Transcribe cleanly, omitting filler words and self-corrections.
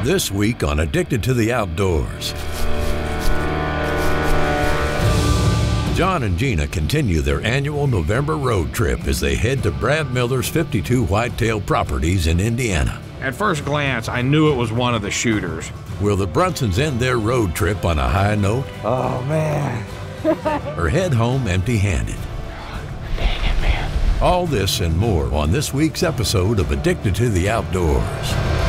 This week on Addicted to the Outdoors, Jon and Gina continue their annual November road trip as they head to Brad Miller's 52 Whitetail properties in Indiana. At first glance, I knew it was one of the shooters. Will the Brunsons end their road trip on a high note? Oh, man. Or head home empty-handed? Dang it, man. All this and more on this week's episode of Addicted to the Outdoors.